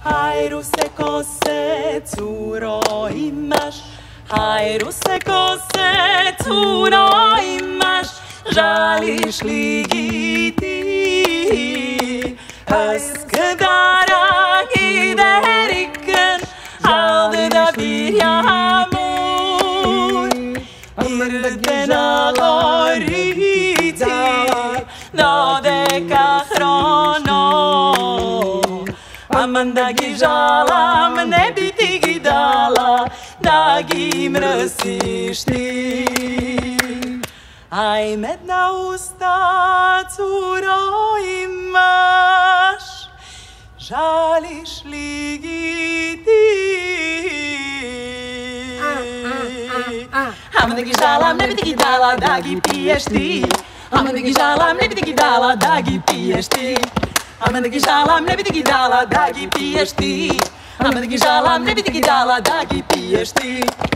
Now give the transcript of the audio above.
Hajru se kose, curo imaš, hajru se kose, curo imaš, žališ li gi ti? Eskdara gideriken, aldı da bir yağmur, irden ağrıti, nade kahrono. Aman da gi žalam, ne bi ti gi dala, da gi mrsiš ti. Aj medna usta, curo imaš, žališ li gi ti? Aman da gi žalam, ne bi ti gi dala, da gi piješ ti. Aman da gi žalam, ne bi ti gi dala, da gi piješ ti. Aman da gi žalam, ne bi ti gi dala, da gi piješ ti. Aman da gi žalam, ne bi ti gi dala, da gi piješ ti.